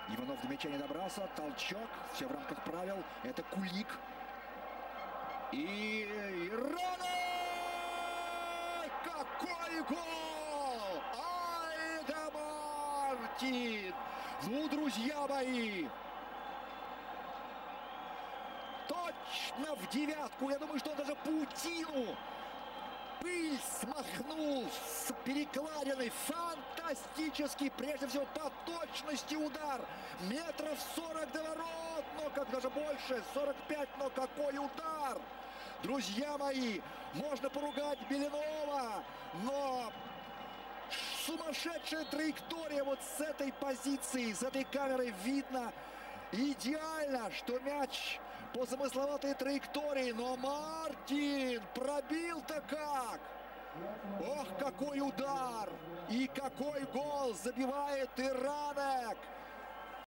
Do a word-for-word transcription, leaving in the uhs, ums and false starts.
Иванов до мяча не добрался. Толчок. Все в рамках правил. Это Кулик. И Рана! Какой гол! Айда Мартин! Ну, друзья мои! Точно в девятку. Я думаю, что он даже паутину, пыль смахнул с перекладиной. Фантастический, прежде всего, по точности удар. Метров сорок до ворот, но как даже больше, сорок пять, но какой удар! Друзья мои, можно поругать Беленова, но сумасшедшая траектория вот с этой позиции, с этой камерой видно идеально, что мяч по замысловатой траектории, но Мартин пробил-то как! Ох, какой удар! И какой гол забивает Иранек!